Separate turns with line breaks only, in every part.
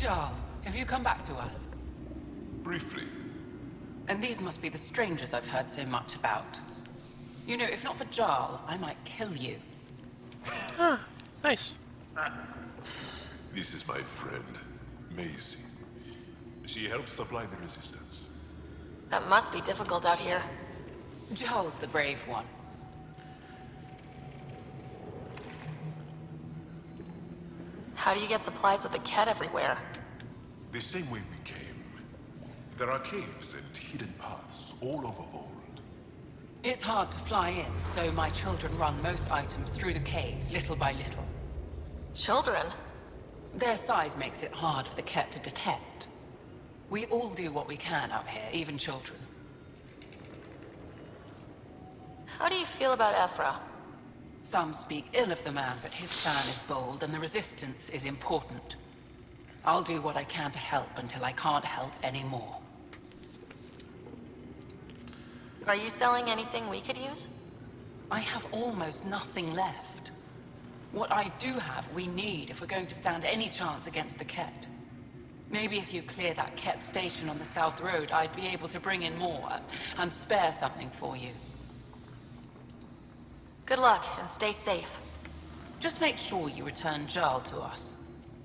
Jarl, have you come back to us?
Briefly.
And these must be the strangers I've heard so much about. You know, if not for Jarl, I might kill you.
Ah, nice.
This is my friend, Maisie. She helps supply the resistance.
That must be difficult out here.
Jarl's the brave one.
How do you get supplies with the Ket everywhere?
The same way we came. There are caves and hidden paths all over Voeld.
It's hard to fly in, so my children run most items through the caves, little by little.
Children?
Their size makes it hard for the Ket to detect. We all do what we can out here, even children.
How do you feel about Ephra?
Some speak ill of the man, but his plan is bold and the resistance is important. I'll do what I can to help until I can't help anymore.
Are you selling anything we could use?
I have almost nothing left. What I do have, we need if we're going to stand any chance against the Ket. Maybe if you clear that Ket station on the South Road, I'd be able to bring in more and spare something for you.
Good luck, and stay safe.
Just make sure you return Jarl to us.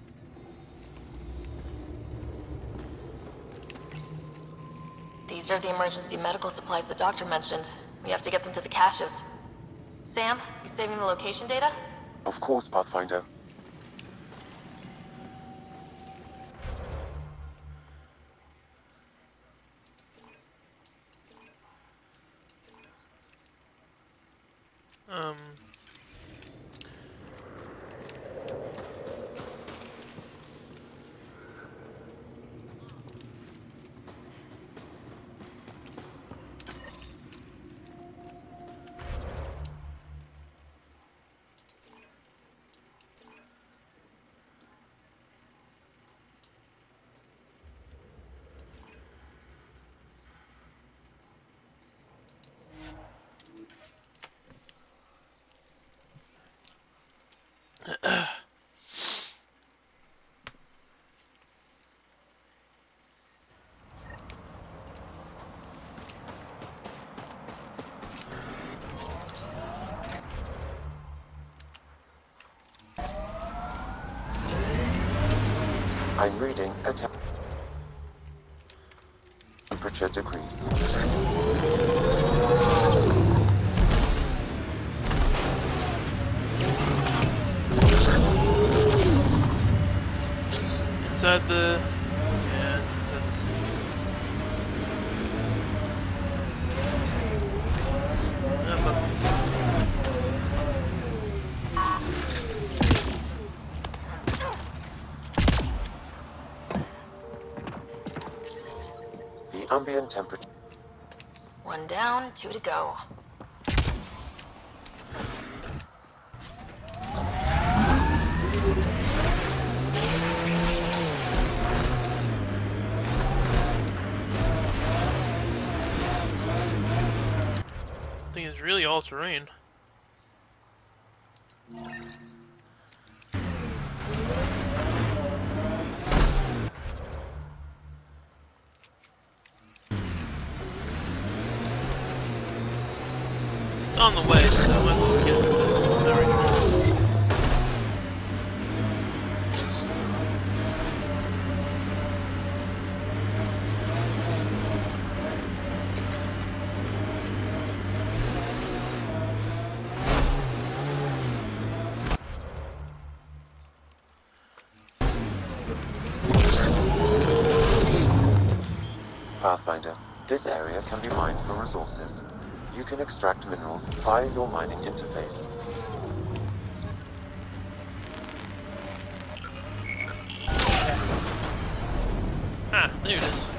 These are the emergency medical supplies the doctor mentioned. We have to get them to the caches. Sam, you saving the location data?
Of course, Pathfinder. I'm reading a temperature decrease.
Inside the... yeah, it's inside the sea.
The ambient temperature.
One down, 2 to go.
Thing is really all terrain. It's on the way, so I might look at it. There we go.
Pathfinder, this area can be mined for resources. You can extract minerals via your mining interface.
Ah, there it is.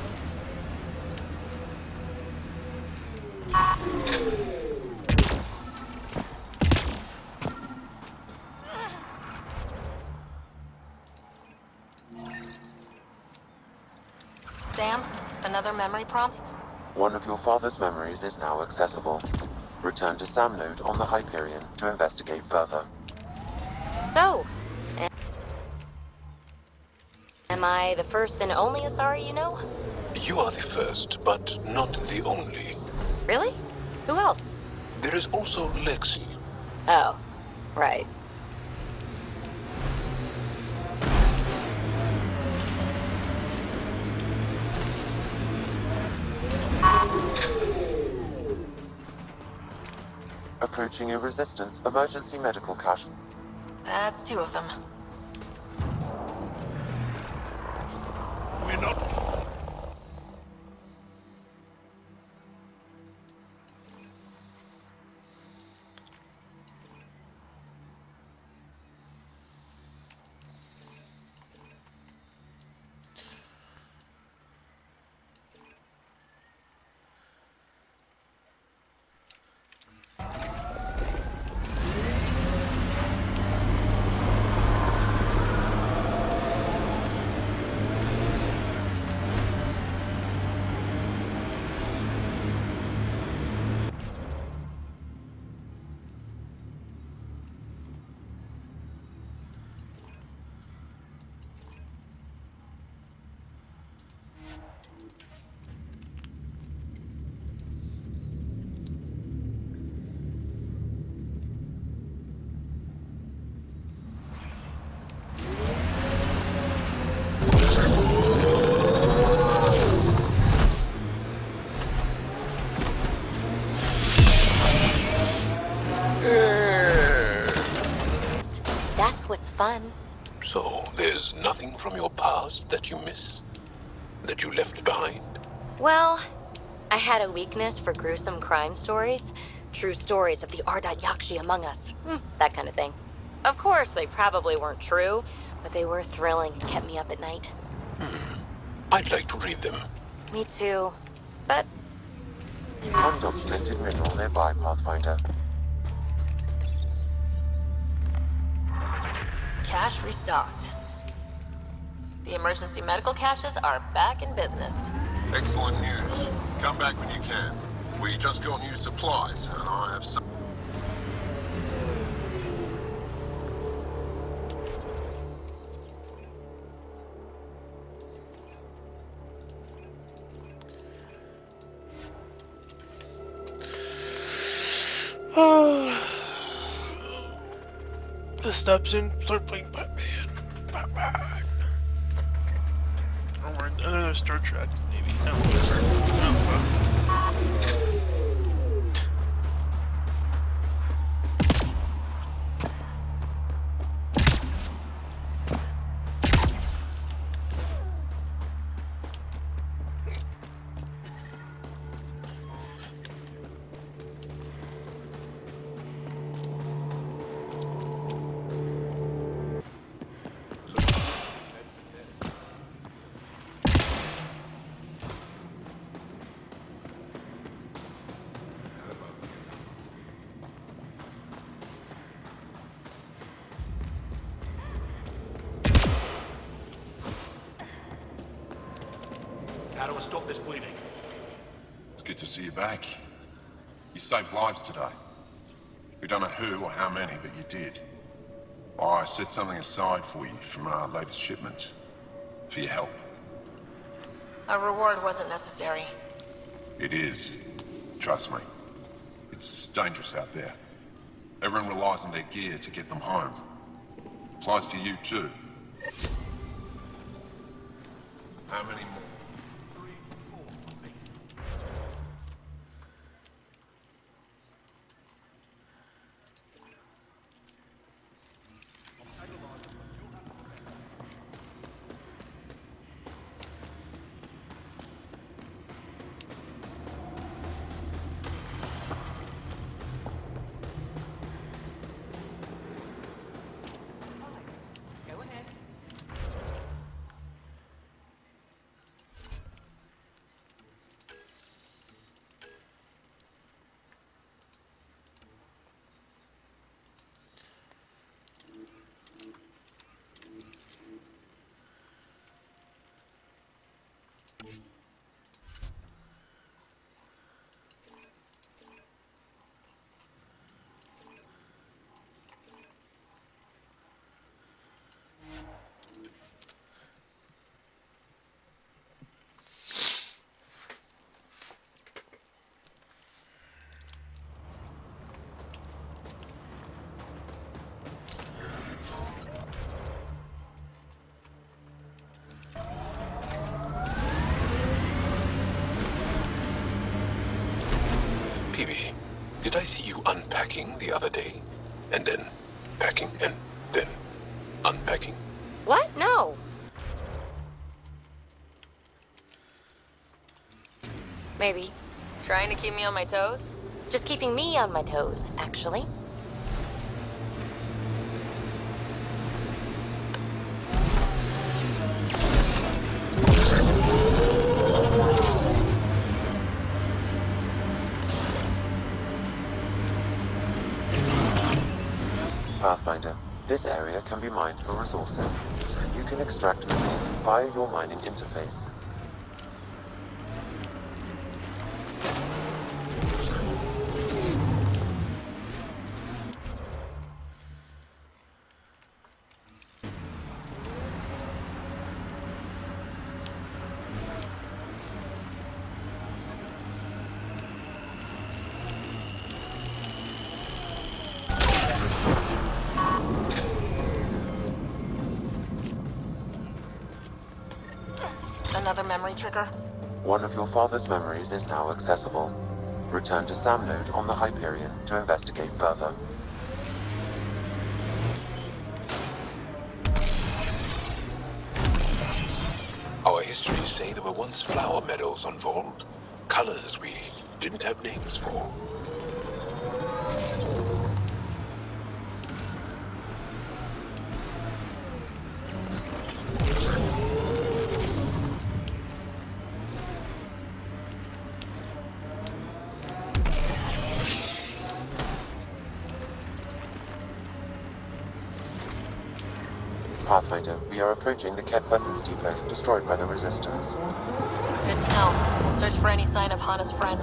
Sam, another memory prompt?
One of your father's memories is now accessible. Return to Sam Node on the Hyperion to investigate further.
So, and
Am I the first and only Asari you know?
You are the first, but not the only.
Really? Who else?
There is also Lexi.
Oh, right.
Approaching a resistance emergency medical cache.
That's 2 of them.
We're not.
That's what's fun.
So, there's nothing from your past that you miss? That you left behind?
Well, I had a weakness for gruesome crime stories. True stories of the Ardat Yakshi among us. That kind of thing. Of course, they probably weren't true, but they were thrilling and kept me up at night.
I'd like to read them.
Me too. But
Undocumented mineral nearby, Pathfinder.
Cache restocked. The emergency medical caches are back in business.
Excellent news. Come back when you can. We just got new supplies, and I have some...
The steps in, start playing Batman. Batman. Or another Star Trek, maybe. No, whatever.
How do I stop this bleeding?
It's good to see you back. You saved lives today. We don't know who or how many, but you did. I set something aside for you from our latest shipment. For your help.
A reward wasn't necessary.
It is. Trust me. It's dangerous out there. Everyone relies on their gear to get them home. Applies to you too. How many more?
Did I see you unpacking the other day? And then packing, and then unpacking?
What? No. Maybe.
Trying to keep me on my toes?
Just keeping me on my toes, actually.
Pathfinder, this area can be mined for resources. You can extract minerals via your mining interface.
Another memory trigger?
One of your father's memories is now accessible. Return to Sam Node on the Hyperion to investigate further.
Our histories say there were once flower meadows on Voeld. Colors we didn't have names for.
Pathfinder, we are approaching the Ket weapons depot destroyed by the Resistance.
Good to know. We'll search for any sign of Hana's friend.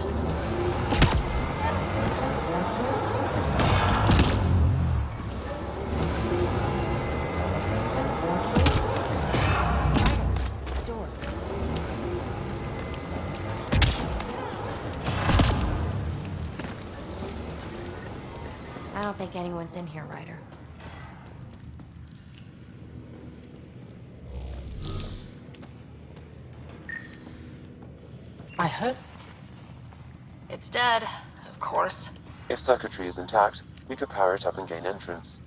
I don't think anyone's in here, Ryder.
I heard.
It's dead, of course.
If circuitry is intact, we could power it up and gain entrance.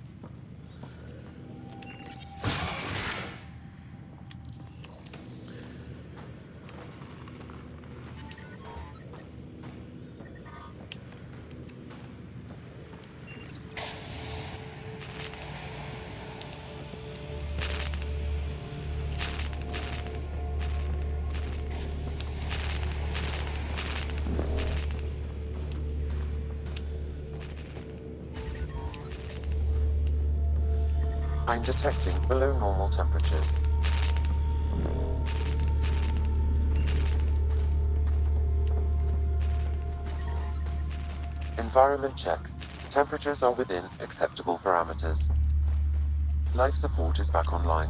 I'm detecting below normal temperatures. Environment check. Temperatures are within acceptable parameters. Life support is back online.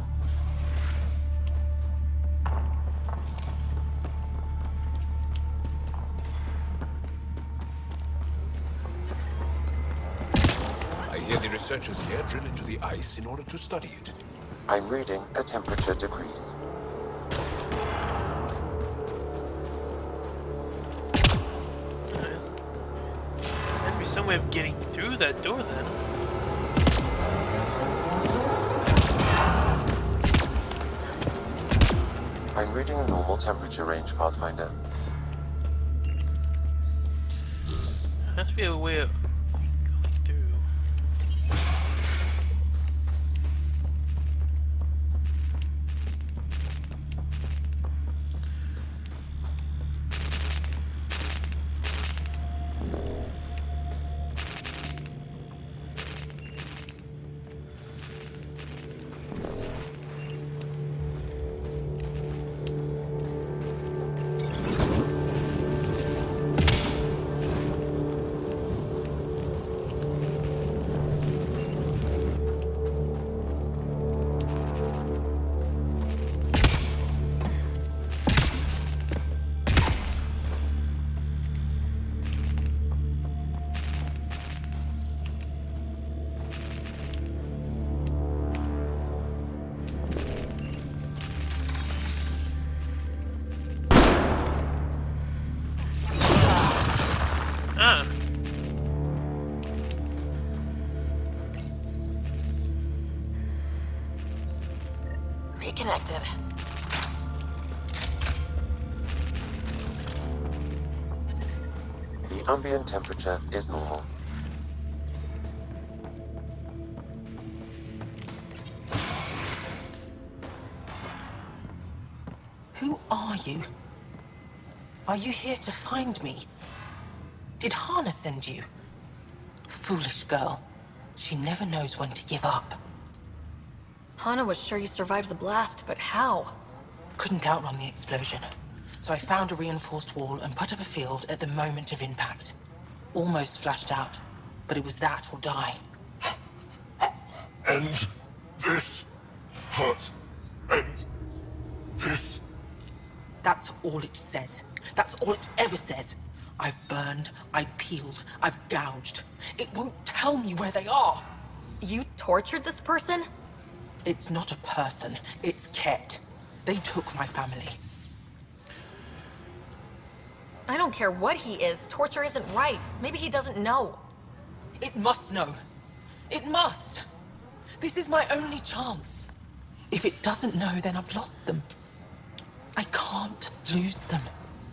The researchers here drill into the ice in order to study it.
I'm reading a temperature decrease.
There has to be some way of getting through that door then.
I'm reading a normal temperature range, Pathfinder.
There has to be a way of going through.
Get connected.
The ambient temperature is normal.
Who are you? Are you here to find me? Did Hana send you? Foolish girl. She never knows when to give up.
Hana was sure you survived the blast, but how?
Couldn't outrun the explosion. So I found a reinforced wall and put up a field at the moment of impact. Almost flashed out, but it was that or die.
End this. Hut. End this.
That's all it says. That's all it ever says. I've burned, I've peeled, I've gouged. It won't tell me where they are.
You tortured this person?
It's not a person, it's Ket. They took my family.
I don't care what he is. Torture isn't right. Maybe he doesn't know.
It must know. It must. This is my only chance. If it doesn't know, then I've lost them. I can't lose them.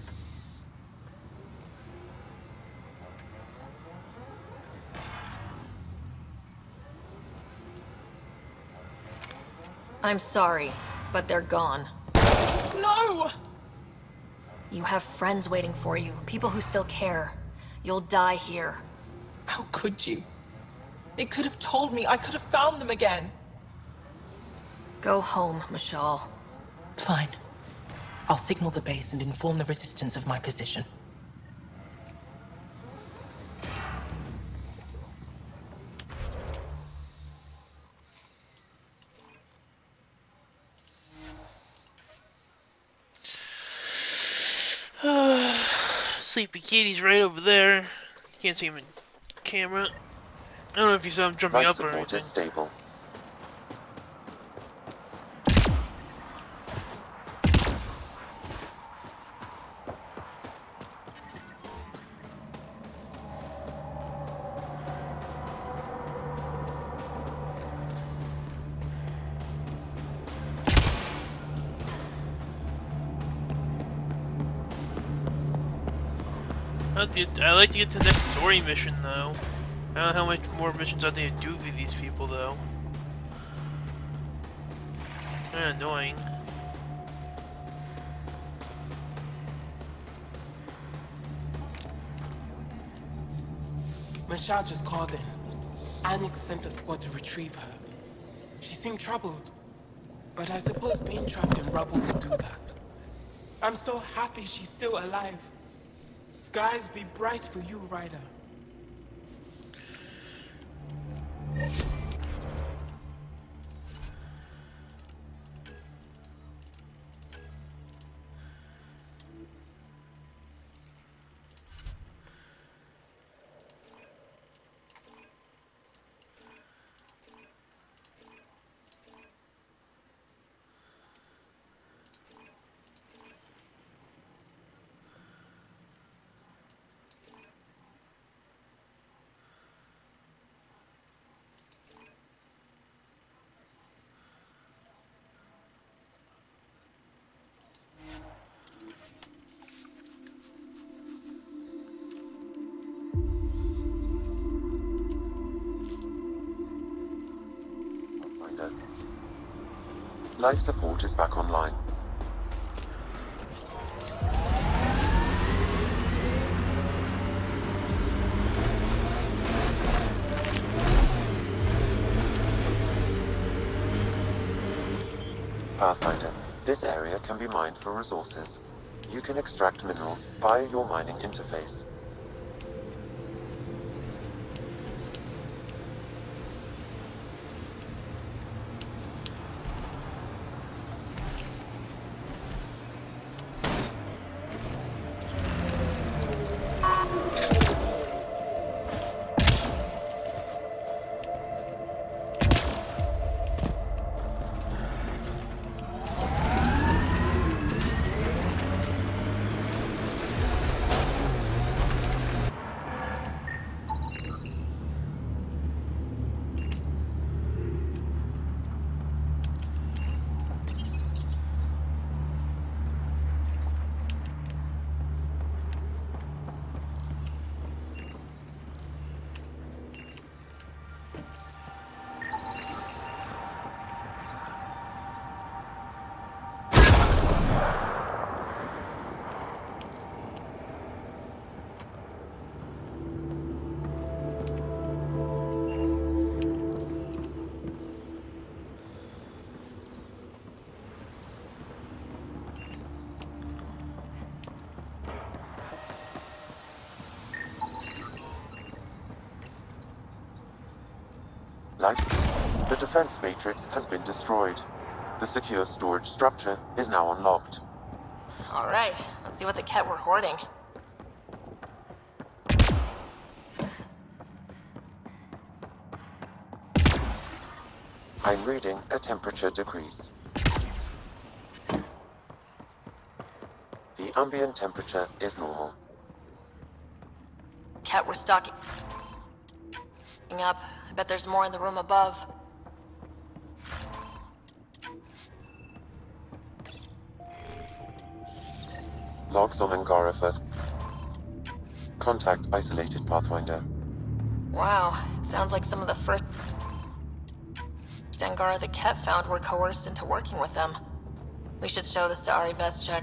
I'm sorry, but they're gone.
No!
You have friends waiting for you, people who still care. You'll die here.
How could you? It could have told me. I could have found them again.
Go home, Mashal.
Fine. I'll signal the base and inform the resistance of my position.
Sleepy Kitty's right over there. You can't see him in camera. I don't know if you saw him jumping
Life
up or
support
anything.
is stable.
I'd like to get to the next story mission, though. I don't know how much more missions are they to do for these people, though. Kinda annoying.
Mashal just called in. Anix sent a squad to retrieve her. She seemed troubled, but I suppose being trapped in rubble will do that. I'm so happy she's still alive. Skies be bright for you, Ryder.
Life support is back online. Pathfinder, this area can be mined for resources. You can extract minerals via your mining interface. The defense matrix has been destroyed. The secure storage structure is now unlocked.
Alright, let's see what the Ket were hoarding.
I'm reading a temperature decrease. The ambient temperature is normal.
Ket were stocking up. I bet there's more in the room above.
Logs on Angara first. Contact isolated Pathfinder.
Wow, it sounds like some of the first Angara the Ket found were coerced into working with them. We should show this to Ari Vestchek.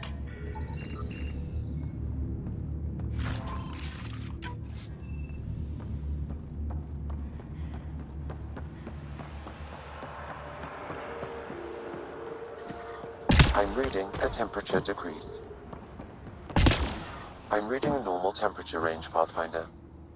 I'm reading a temperature decrease. I'm reading a normal temperature range, Pathfinder.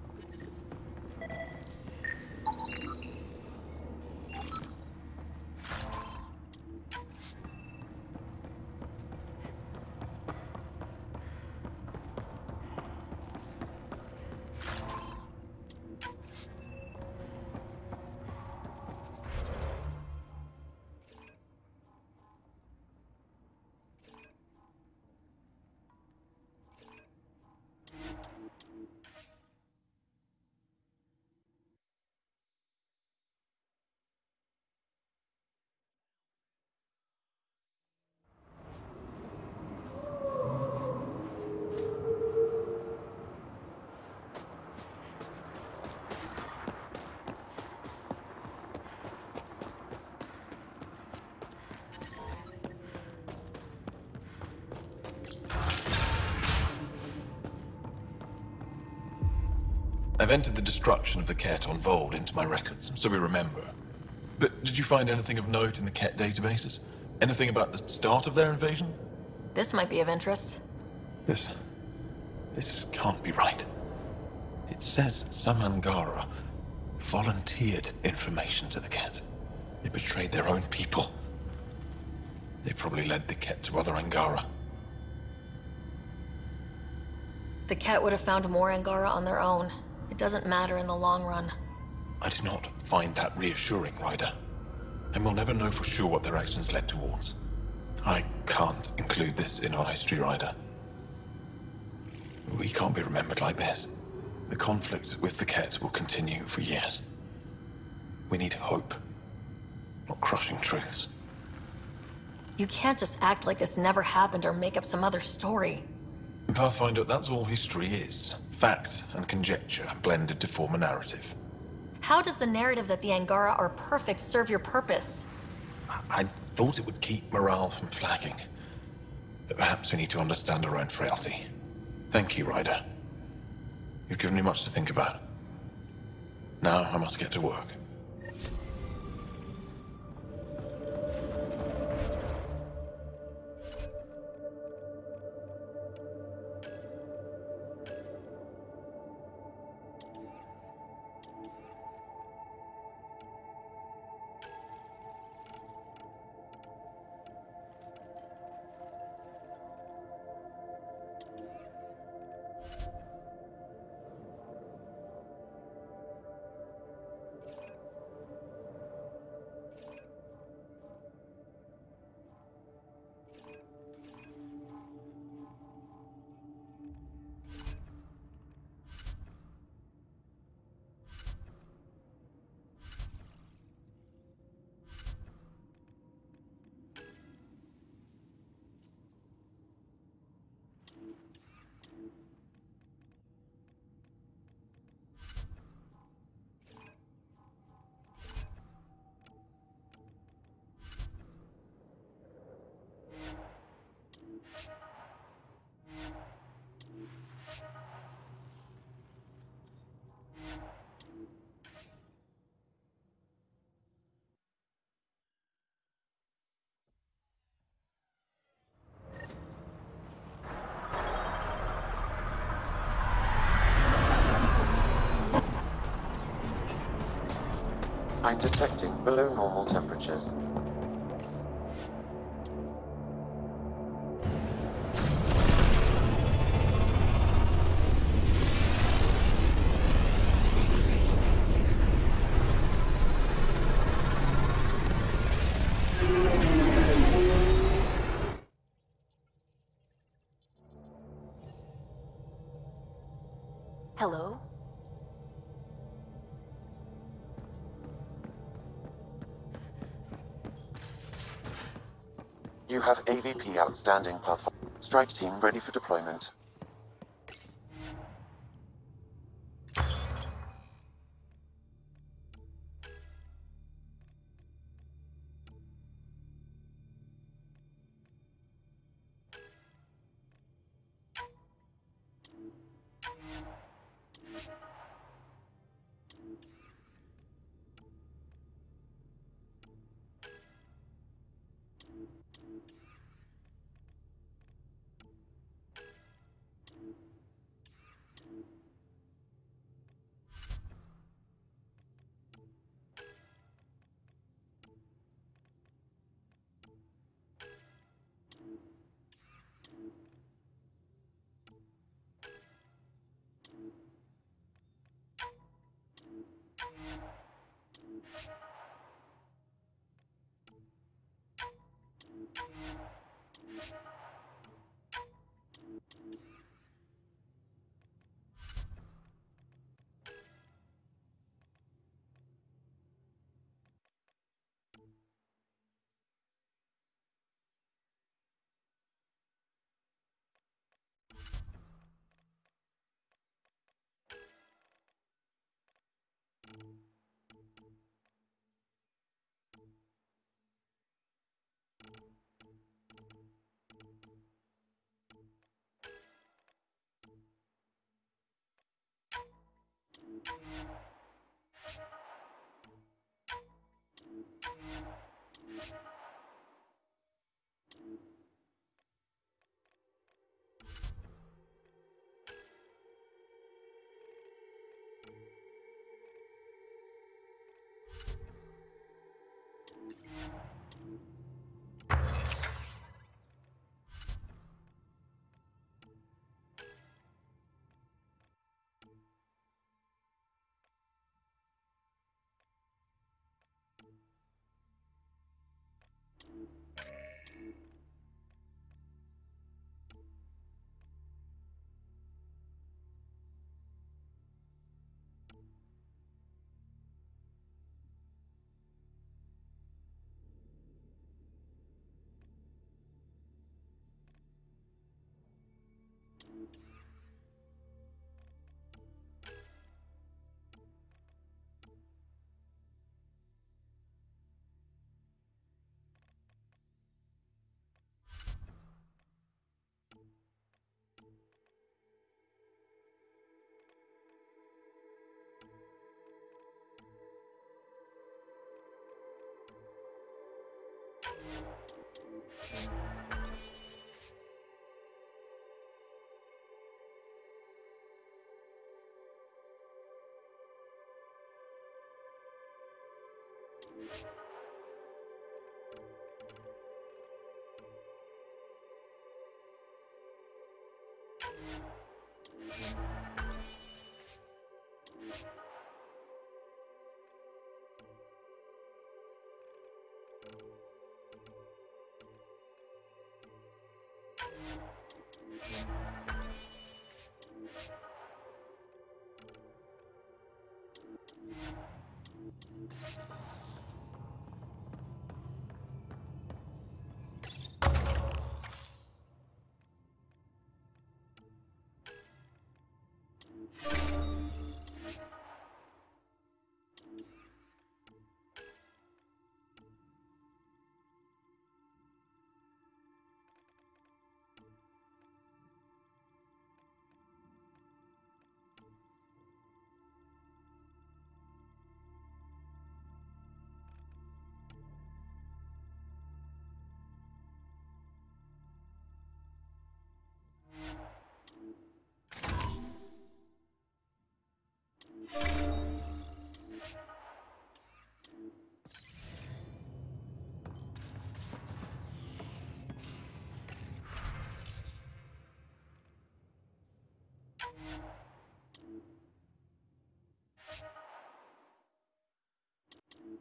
I've entered the destruction of the Ket on Voeld into my records, so we remember. But did you find anything of note in the Ket databases? Anything about the start of their invasion?
This might be of interest.
This can't be right. It says some Angara volunteered information to the Ket. They betrayed their own people. They probably led the Ket to other Angara.
The Ket would have found more Angara on their own. It doesn't matter in the long run.
I do not find that reassuring, Ryder. And we'll never know for sure what their actions led towards. I can't include this in our history, Ryder. We can't be remembered like this. The conflict with the Ket will continue for years. We need hope, not crushing truths.
You can't just act like this never happened or make up some other story.
Pathfinder, that's all history is. Fact and conjecture blended to form a narrative.
How does the narrative that the Angara are perfect serve your purpose?
I thought it would keep morale from flagging. But perhaps we need to understand our own frailty. Thank you, Ryder. You've given me much to think about. Now I must get to work.
I'm detecting below normal temperatures.
Hello?
You have AVP outstanding, Puff. Strike team ready for deployment.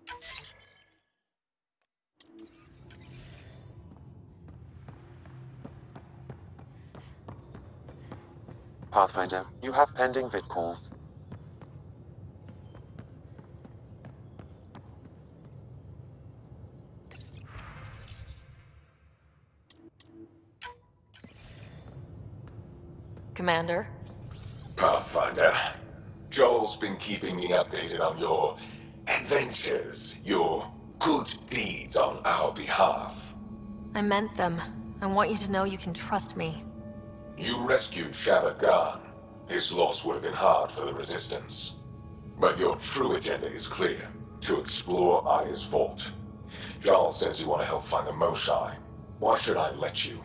Pathfinder, you have pending vid calls.
Commander?
Pathfinder, Joel's been keeping me updated on your adventures, your good deeds on our behalf.
I meant them. I want you to know you can trust me.
You rescued Shavad Khan. His loss would have been hard for the Resistance. But your true agenda is clear. To explore Aya's vault. Jarl says you want to help find the Moshae. Why should I let you?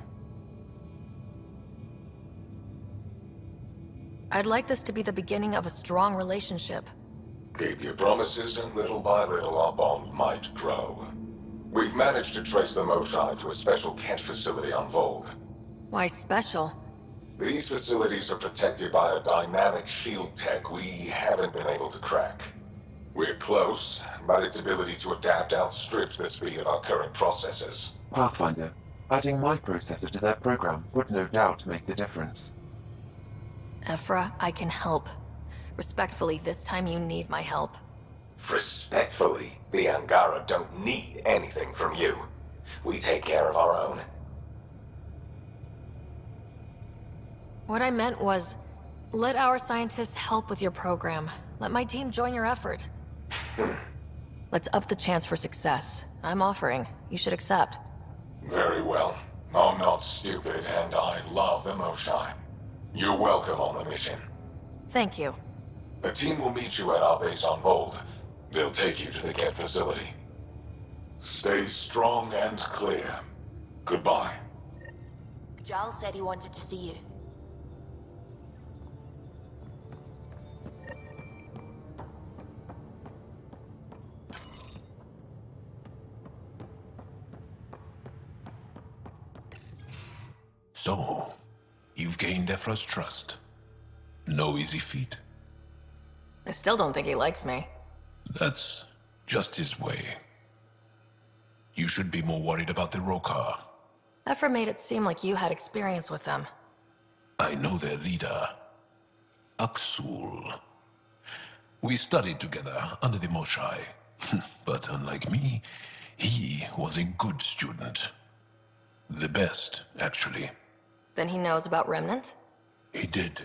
I'd like this to be the beginning of a strong relationship.
Keep your promises, and little by little our bond might grow. We've managed to trace the Moshae to a special Kent facility on Voeld.
Why special?
These facilities are protected by a dynamic shield tech we haven't been able to crack. We're close, but its ability to adapt outstrips the speed of our current processors.
Pathfinder, adding my processor to their program would no doubt make the difference.
Ephra, I can help. Respectfully, this time you need my help.
Respectfully, the Angara don't need anything from you. We take care of our own.
What I meant was, let our scientists help with your program. Let my team join your effort. Let's up the chance for success. I'm offering. You should accept.
Very well. I'm not stupid, and I love the Moshae. You're welcome on the mission.
Thank you.
A team will meet you at our base on Voeld. They'll take you to the Kent facility. Stay strong and clear. Goodbye.
Giles said he wanted to see you.
So, you've gained Ephra's trust. No easy feat.
I still don't think he likes me.
That's just his way. You should be more worried about the Rokar.
Ephra made it seem like you had experience with them.
I know their leader, Aksul. We studied together under the Moshae. But unlike me, he was a good student. The best, actually.
Then he knows about Remnant?
He did.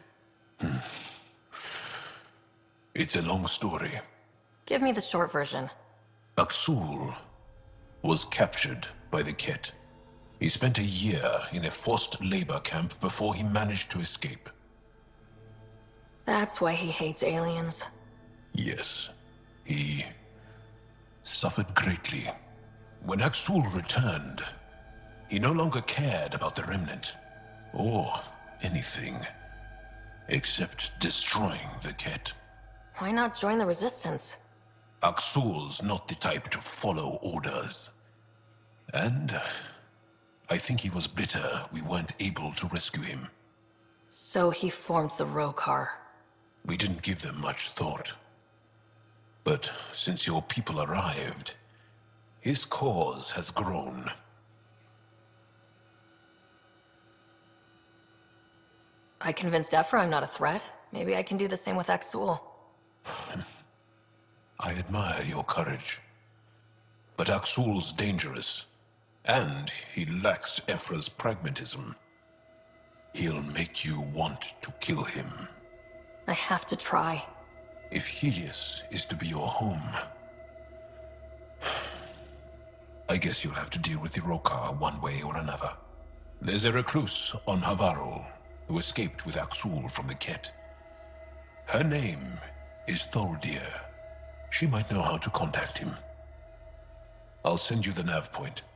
It's a long story.
Give me the short version.
Aksul was captured by the Ket. He spent a year in a forced labor camp before he managed to escape.
That's why he hates aliens.
Yes, he suffered greatly. When Aksul returned, he no longer cared about the Remnant, or anything, except destroying the Ket.
Why not join the Resistance?
Aksul's not the type to follow orders. And I think he was bitter we weren't able to rescue him.
So he formed the Rokar.
We didn't give them much thought. But since your people arrived, his cause has grown.
I convinced Ephra I'm not a threat. Maybe I can do the same with Aksul.
I admire your courage. But Aksul's dangerous, and he lacks Ephra's pragmatism. He'll make you want to kill him.
I have to try.
If Helios is to be your home, I guess you'll have to deal with the Rokar one way or another. There's a recluse on Havarul who escaped with Aksul from the Ket. Her name is Tholdir. She might know how to contact him. I'll send you the nav point.